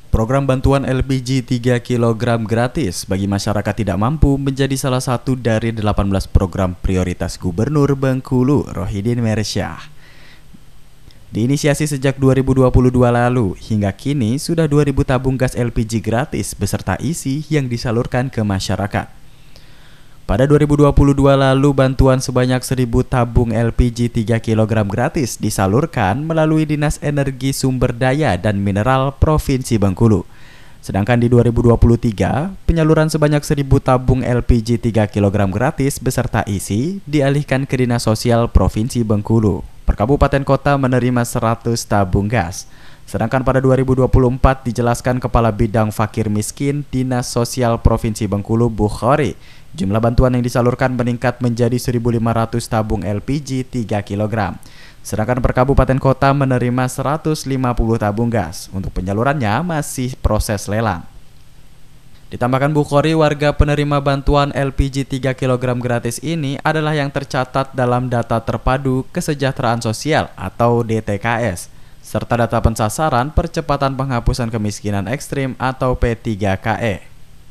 Program bantuan LPG 3 kg gratis bagi masyarakat tidak mampu menjadi salah satu dari 18 program prioritas Gubernur Bengkulu, Rohidin Meresyah. Diinisiasi sejak 2022 lalu, hingga kini sudah 2.000 tabung gas LPG gratis beserta isi yang disalurkan ke masyarakat. Pada 2022 lalu, bantuan sebanyak 1.000 tabung LPG 3 kg gratis disalurkan melalui Dinas Energi Sumber Daya dan Mineral Provinsi Bengkulu. Sedangkan di 2023, penyaluran sebanyak 1.000 tabung LPG 3 kg gratis beserta isi dialihkan ke Dinas Sosial Provinsi Bengkulu. Per kabupaten kota menerima 100 tabung gas. Sedangkan pada 2024 dijelaskan Kepala Bidang Fakir Miskin Dinas Sosial Provinsi Bengkulu, Bukhari, jumlah bantuan yang disalurkan meningkat menjadi 1.500 tabung LPG 3 kg. Sedangkan per kabupaten kota menerima 150 tabung gas. Untuk penyalurannya masih proses lelang. Ditambahkan Bukhari, warga penerima bantuan LPG 3 kg gratis ini adalah yang tercatat dalam Data Terpadu Kesejahteraan Sosial atau DTKS, serta data pensasaran percepatan penghapusan kemiskinan ekstrim atau P3KE.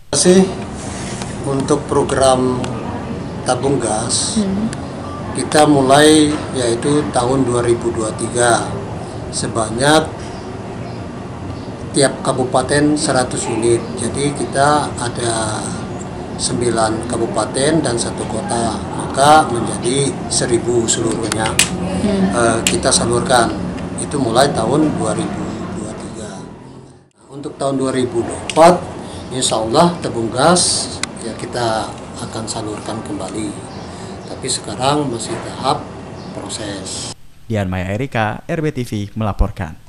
Untuk program tabung gas, kita mulai yaitu tahun 2023 sebanyak tiap kabupaten 100 unit. Jadi kita ada 9 kabupaten dan 1 kota, maka menjadi 1.000 seluruhnya kita salurkan. Itu mulai tahun 2023. Untuk tahun 2024, insya Allah tabung gas ya kita akan salurkan kembali. Tapi sekarang masih tahap proses. Dian Maya Erika, RBTV melaporkan.